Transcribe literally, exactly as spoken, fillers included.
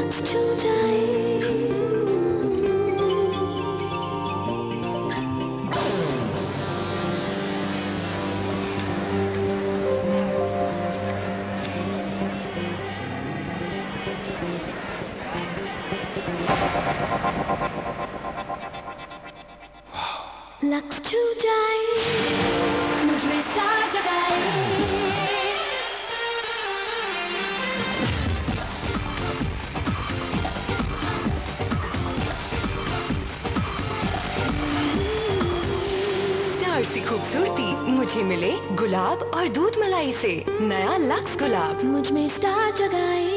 Lux छू जाए। Lux छू जाए, मुझ में स्टार जगाए। स्टार सी खूबसूरती मुझे मिले गुलाब और दूध मलाई से। नया लक्स गुलाब मुझ में स्टार जगाए।